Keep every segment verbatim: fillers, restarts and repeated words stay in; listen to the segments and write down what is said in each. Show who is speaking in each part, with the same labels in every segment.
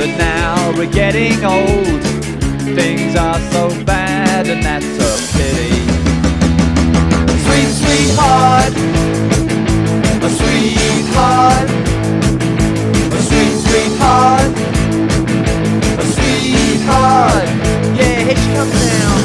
Speaker 1: But now we're getting old, things are so bad, and that's a pity. Sweet, sweetheart, a sweetheart, a sweet, sweetheart, a sweetheart. Yeah, here she comes now.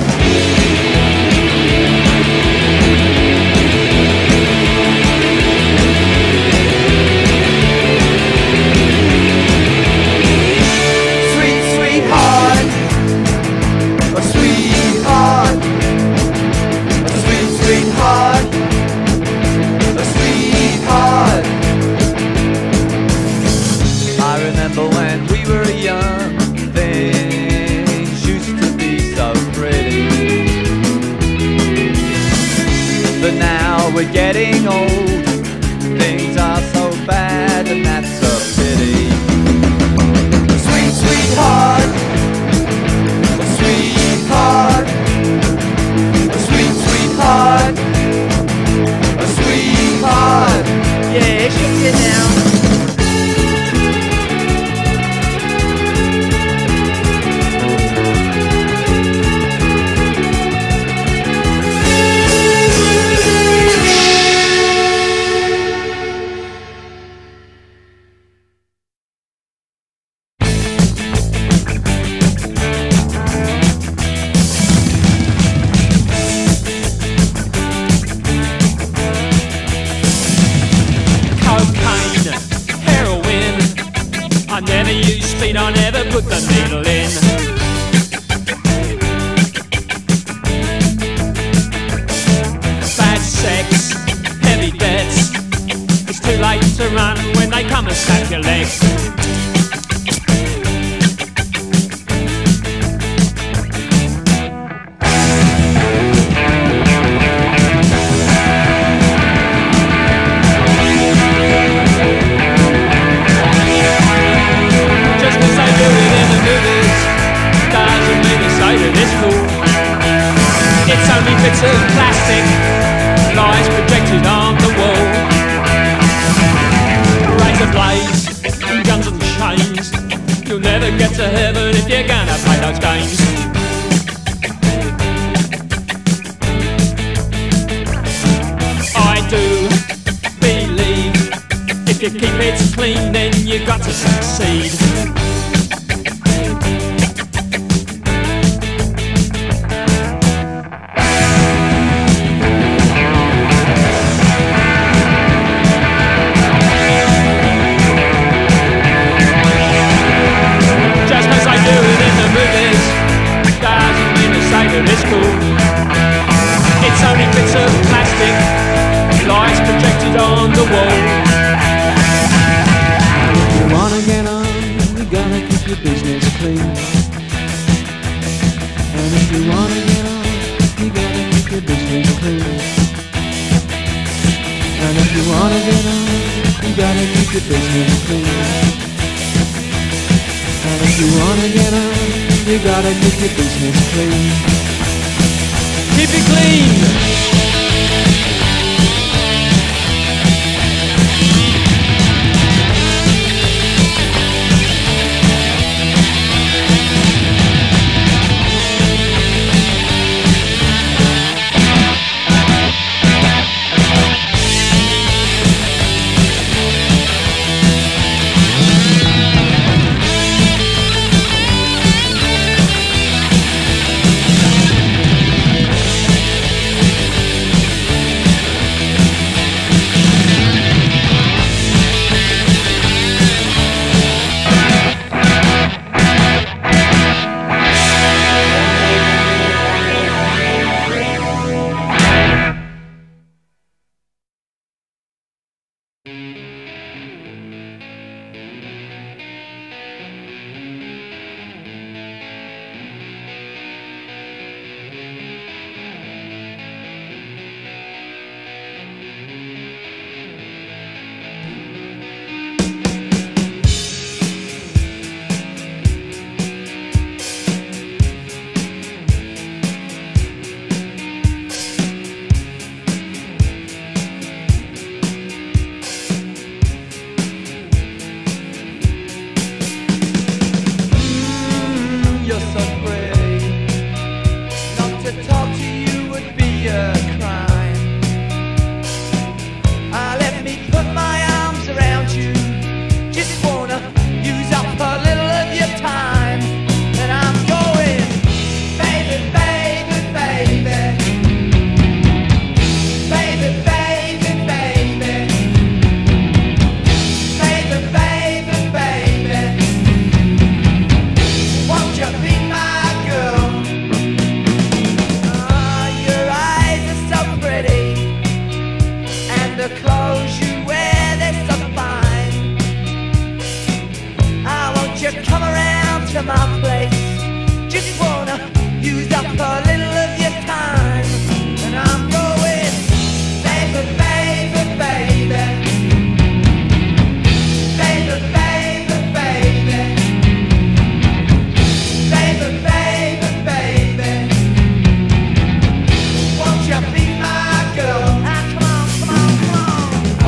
Speaker 1: We're getting old, things are so bad, and that's a pity. Sweet, sweetheart, a sweetheart, a sweet, sweetheart, a sweetheart. Yeah, she's here now.
Speaker 2: I never put the needle in. Bad sex, heavy debts. It's too late to run when they come and snap your legs. It's only bits of plastic, lies projected on the wall. Razor blades, guns and chains. You'll never get to heaven if you're gonna play those games. I do believe if you keep it clean, then you got to succeed. It's cool. It's only bits of plastic, lies projected on the wall.
Speaker 3: If you wanna get on, you gotta keep your business clean. And if you wanna get on, you gotta keep your business clean. And if you wanna get on, you gotta keep your business clean. And if you wanna get on, you gotta keep your business clean.
Speaker 2: Keep it clean.
Speaker 1: to my place. Just wanna use up a little of your time, and I'm going, baby, baby, baby, baby, baby, baby, baby, baby, baby. Won't you be my girl? Ah, come on, come on, come on.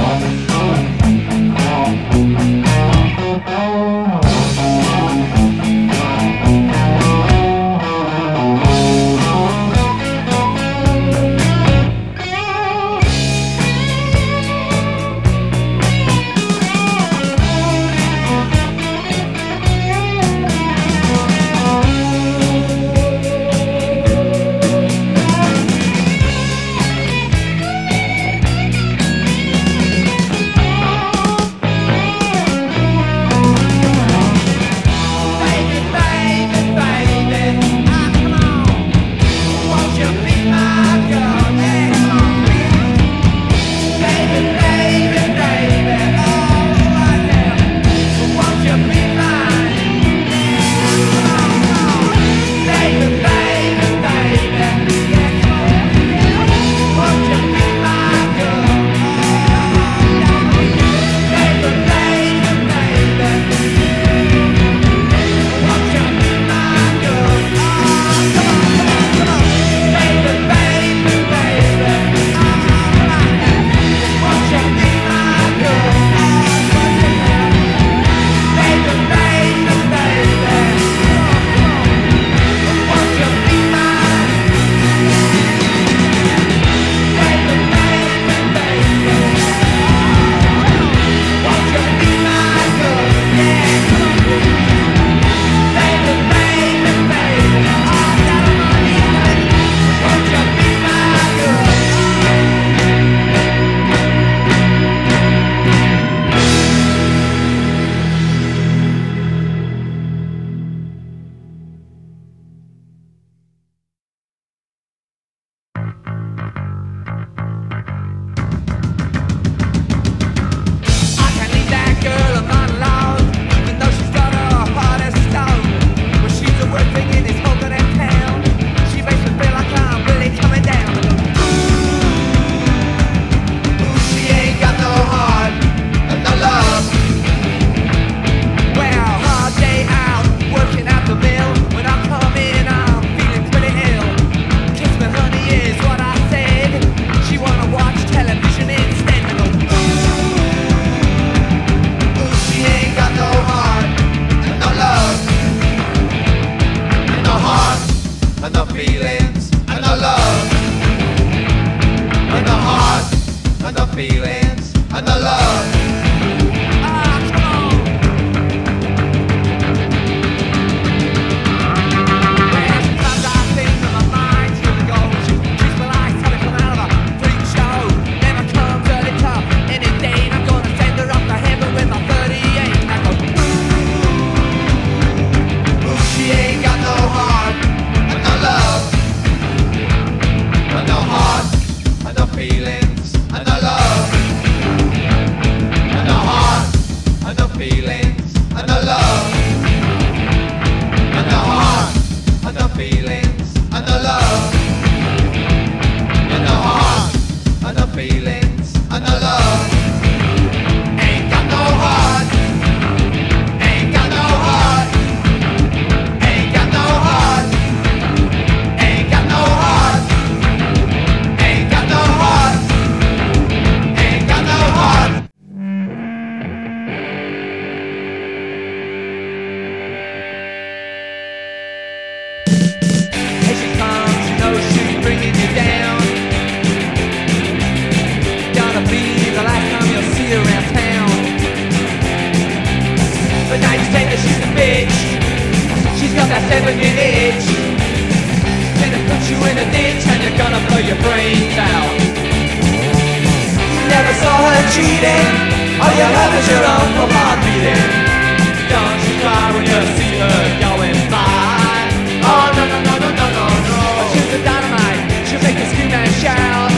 Speaker 3: cheating. All you have is your own heart beating. Don't you cry when you see her going by. Oh no no no no no no no. She's the dynamite. She'll make you scream and shout.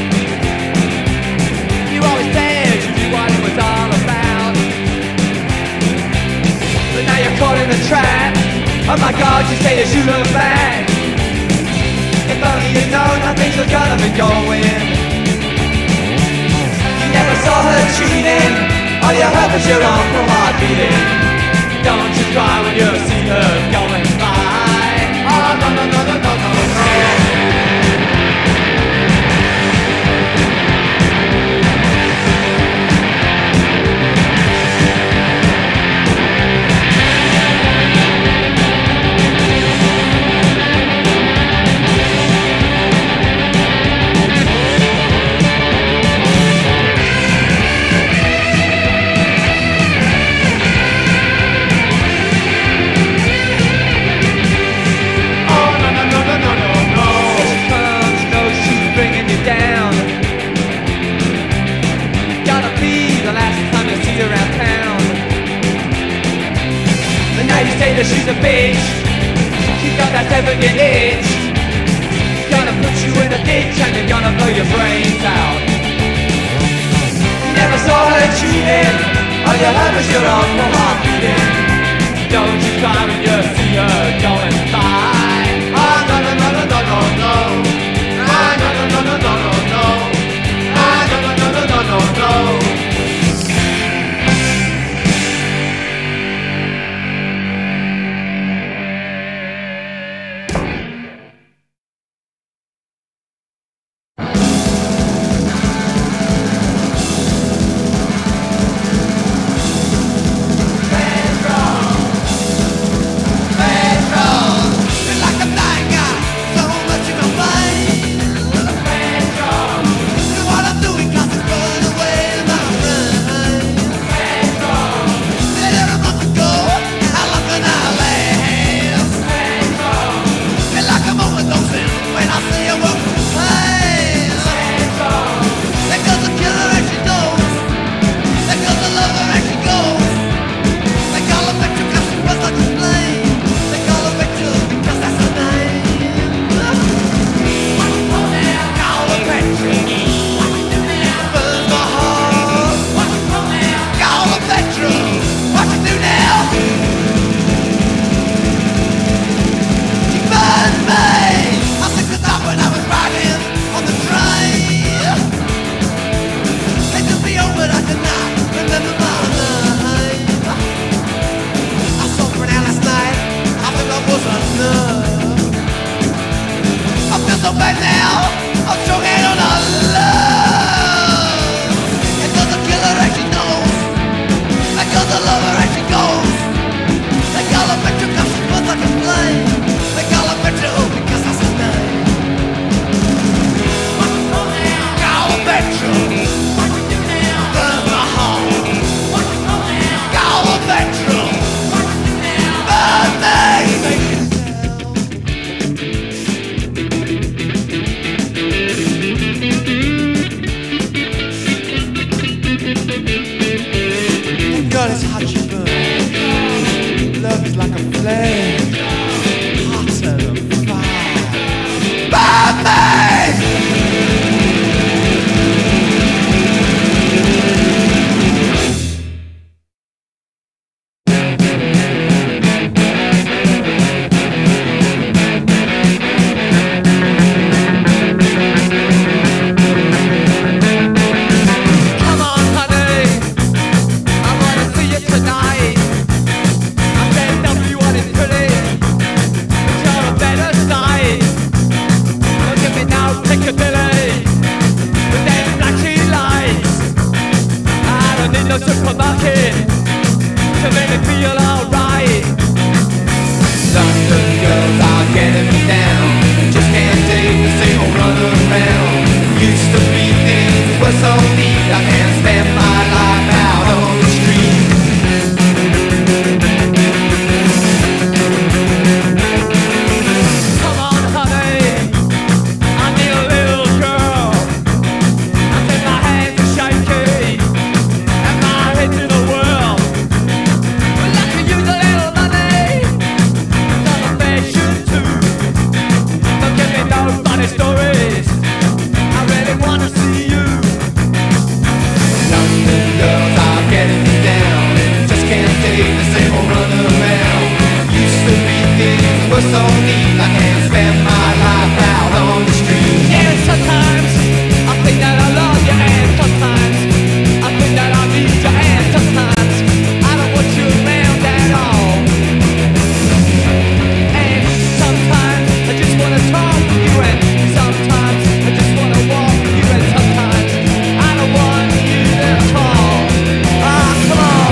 Speaker 3: You always said you knew what it was all about, but now you're caught in the trap. Oh my God, you say that you look bad. If only you know how things are gonna be going. You never saw her cheating. All you heard was your uncle heart beating. Don't you cry when you see her going by. Oh no no no no no no no. She's a bitch. She's got that seven-year itch. Gonna put you in a ditch and they're gonna blow your brains out. You never saw her cheating. All you heard was your uncle heart beating. Don't you cry when you see her going by. Oh no no no no no no no. Ah no no no no no no no. Ah no no no no no no no.
Speaker 1: Friends
Speaker 3: I can't spend my life out on the street.
Speaker 1: Yeah, sometimes I think that I love you, and sometimes I think that I need you, and sometimes I don't want you around at all. And sometimes I just wanna talk to you, and sometimes I just wanna walk with you, and sometimes I don't want you at all. Ah, come on.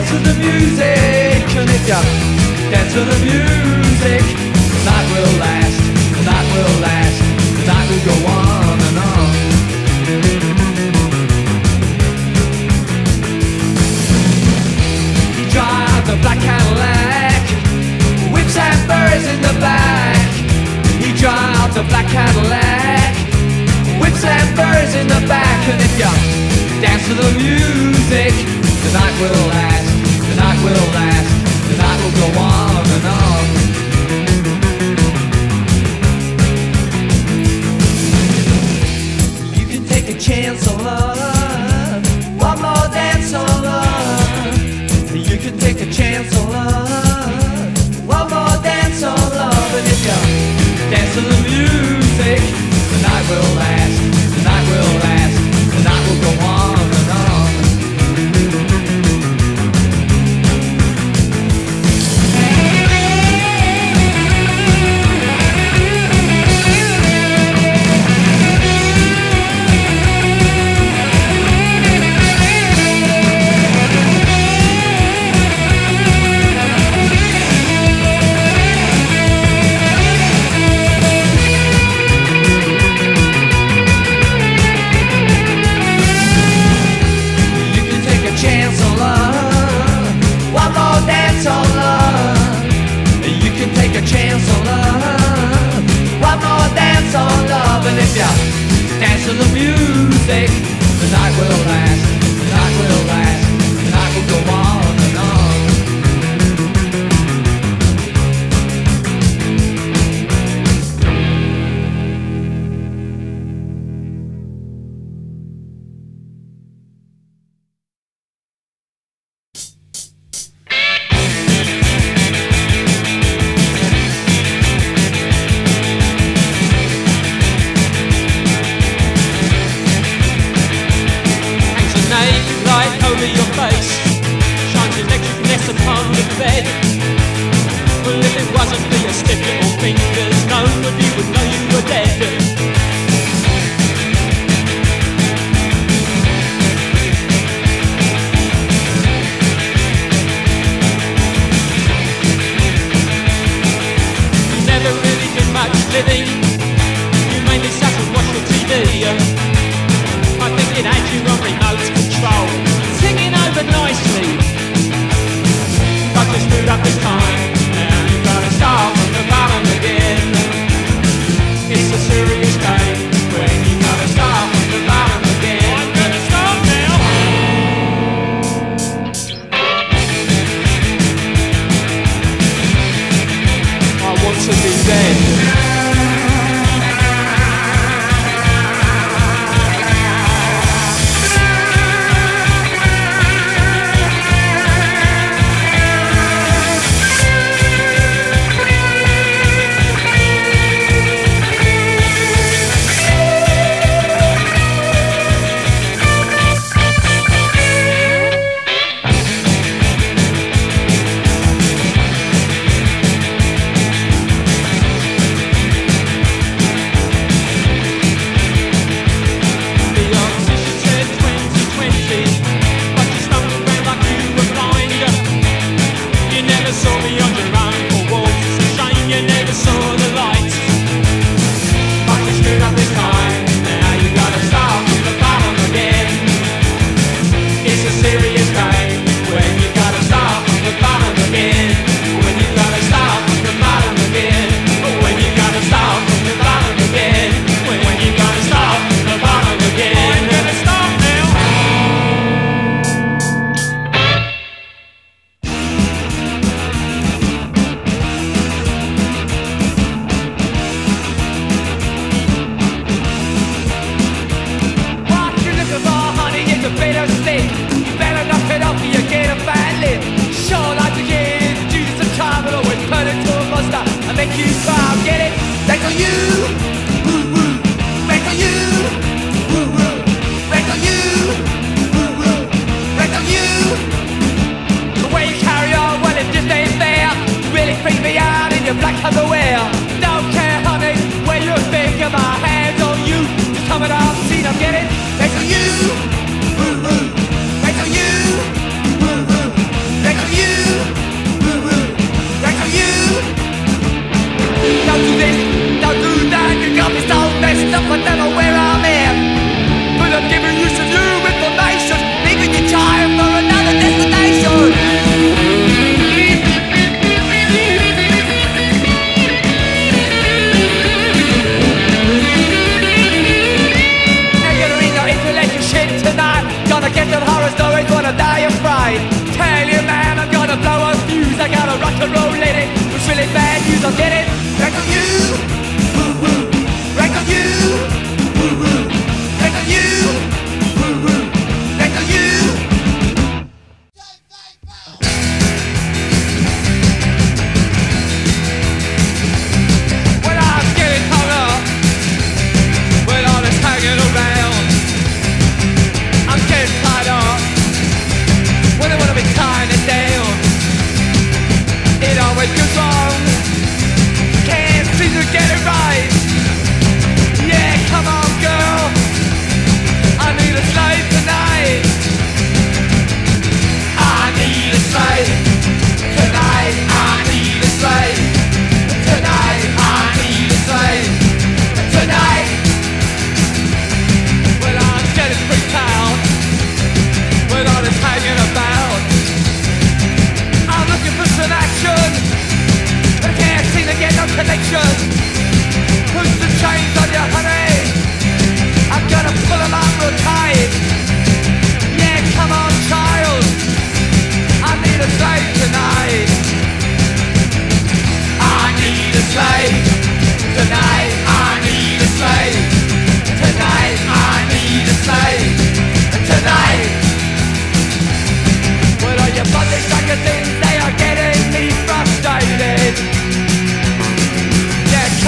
Speaker 3: dance to the music, night will last.
Speaker 2: living. You mainly sat and watched your T V. I think it had you on remote control, singing over nicely. But you screwed up this time. Now you've got to start from the bottom again. It's a serious game when you gotta start from the bottom again. I'm gonna start now. I want to be dead.
Speaker 1: Things they are getting me frustrated. Yeah,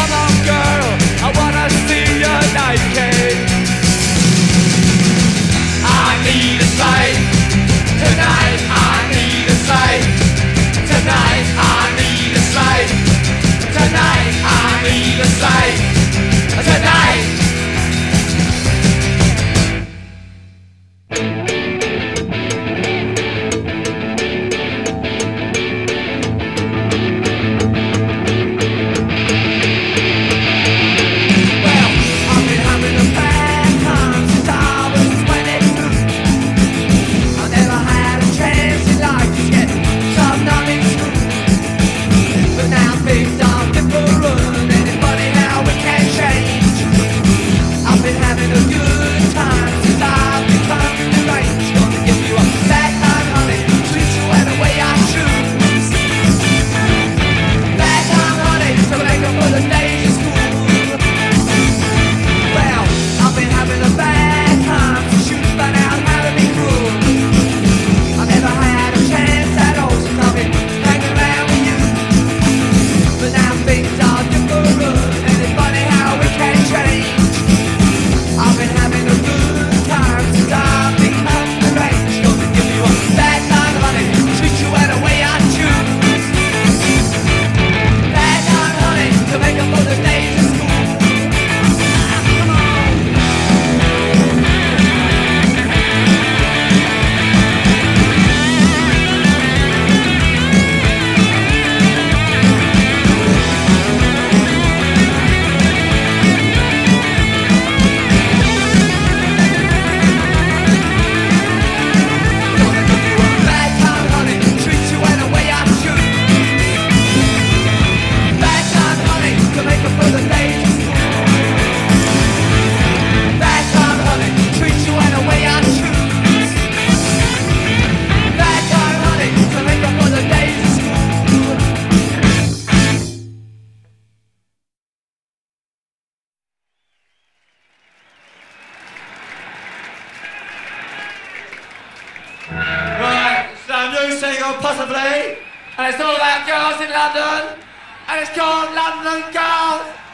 Speaker 1: And it's all about girls in London. And it's called London Girls.